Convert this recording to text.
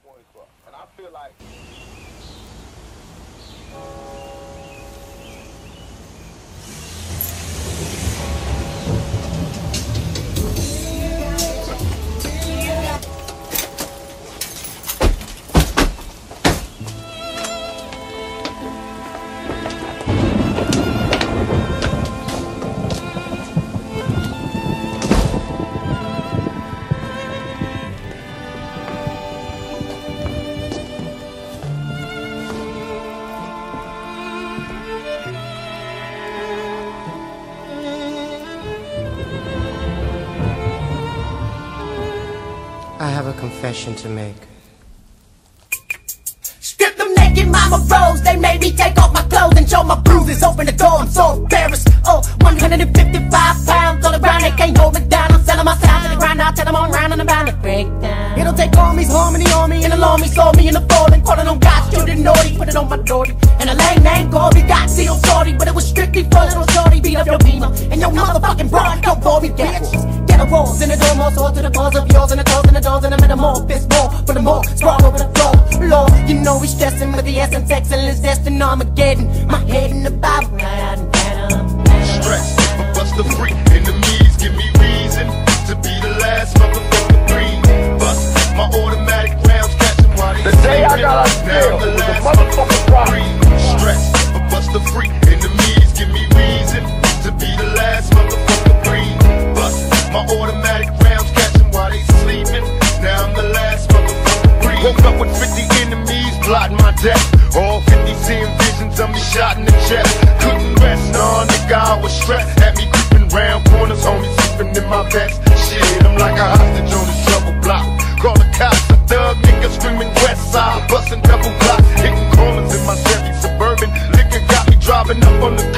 Boys Club. And I feel like I have a confession to make. Strip them naked, mama rose. They made me take off my clothes and show my bruises. Open the door, I'm so embarrassed. Oh, 155 pounds all around, they can't hold me down. I'm selling my sound to the ground, I'll tell them I'm round and I'm bound to break down. It'll take armies, harmony on me, and alarm me, saw me in the falling. Calling on God, shooting naughty, put it on my dory. And a lame name called me, got sealed sorry, but it was strictly for little shorty. Beat up your beamer, and your motherfucking broad, don't bore me, bitch. Get a walls in the door, more sword to the balls of yours, and the toes and the doors, and the metamorphosis, more for the more, sprawl over the floor. Lord, you know we stressing with the essence, excellence, destined Armageddon. My head in the Bible, right out in stress, but bust the free enemies give me reason to be the last motherfucker breed. Bust my automatic rounds, catching while they the day I got out of jail was a motherfucking problem. Stress, but bust the free enemies give me reason to be the last motherfucker breed. Bust my automatic rounds, catching while they sleeping. Now I'm the last motherfucker breed. Woke up with 50 enemies plotting my death. All 50 seeing visions of me shot in the chest. Couldn't rest, nah, nigga, I was stressed. Had me creeping round corners, homies sleeping in my vest. Shit, I'm like a hostage on the trouble block. Call the cops, a thug nigga screaming west side, busting double block, hitting corners in my Chevy Suburban. Liquor got me driving up on the